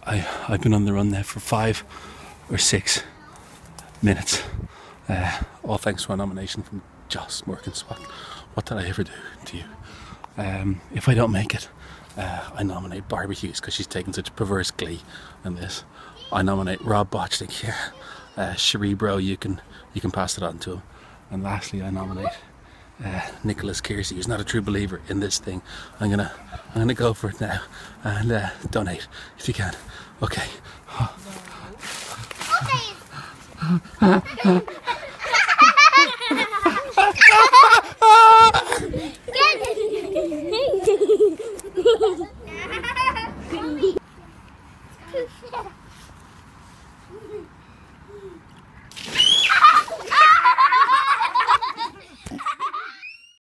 I've been on the run now for 5 or 6 minutes. All thanks to a nomination from Joss Moorkens. What did I ever do to you? If I don't make it, I nominate Barb Hughes because she's taken such perverse glee in this. I nominate Rob Bochnik here. Cherie, bro, you can pass it on to him. And lastly, I nominate Nicholas Kiersey, who's not a true believer in this thing. I'm gonna go for it now and donate if you can. Okay. Okay.